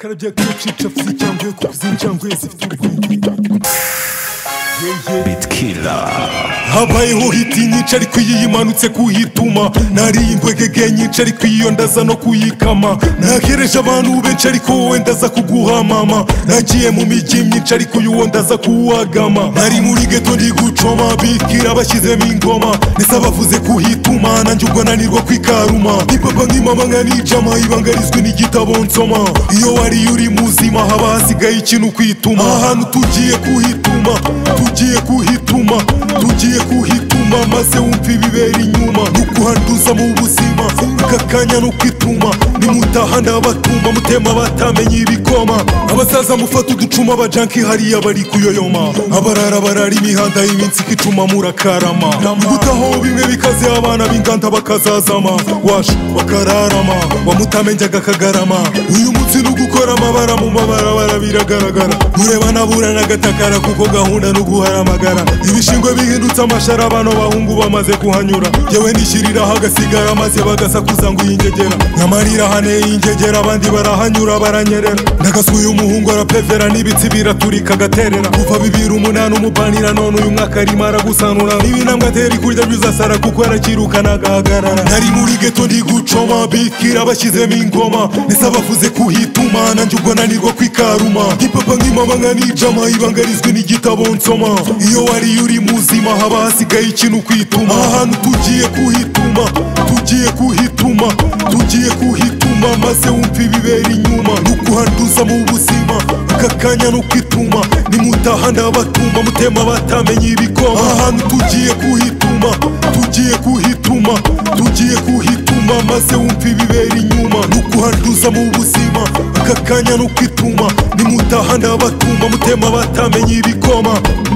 Karabya kwica cyangwa kuzinga cyangwa Bitkiller habayeho hiti nyinshi ariko iyi yimanutse kuhituma nariye ingwegege nyinshi ariko iyo ndaza no kuyikama nahereje abantu benshi ariko wowe ndaza kuguha mama nagiye mu mijyi myinshi ariko uwo ndaza kuwagama nari muri geto ndi gucoma Bitkiller bashyizemo ingoma ndetse bavuze kuhituma nanjye ubwo nanirwa kwikaruma ni papa nk'imama nkanijama ibangarizwe n'igitabo nsoma iyo wari uri muzima haba hasigaye ikintu kwituma ahantu tugiye kuhituma tugiye kuhituma maze wumva ibibera inyuma nukuhanduza mu buzima akakanya no kwituma nimutaha ndabatuma mutema batamenye ibikoma abasaza mufata uducuma abajanki hariya bari kuyoyoma abarara barara imihanda y'iminsi ikicuma murakarama gutaho bimwe bikaze abana b'inganda bakazazama washa bakararama wamutamenyaga akagarama uyu munsi nugukora amabara mu mabara biragaragara ureba nabura n'agatakara kuko gahunda nuguharamagara ibishingwe bihindutse amashara abana bahungu bamaze kuhanyura yewe nishyiriraho agasigara maze bagasakuza ngo yingegera nyamarira hane yingegera abandi barahanyura baranyerera ndagasuye umuhungu arapevera n'ibitsi biraturika agaterera kuva 2008 umubanira none uyu mwaka arimo aragusanura n'ibinambwe atera ikurya byuzasara kuko arakirukana agahagarara nari muri geto ndi gucoma Bitkiller bashyizemo ingoma ndetse bavuze kuhituma nanjye ubwo nanirwa kwikaruma ni papa nk'imama nkanijama ibangarizwe n'igitabo nsoma iyo wari uri muzima haba hasigaye ikintu kwituma ahantu tugiye kuhituma maze wumva ibibera inyuma nukuhanduza mu buzima akakanya no kwituma nimutaha ndabatuma mutema batamenye ibikoma ahantu tugiye kuhituma maze wumva ibibera inyuma nukuhanduza mu buzima akakanya no kwituma nimutaha ndabatuma mutema batamenye ibikoma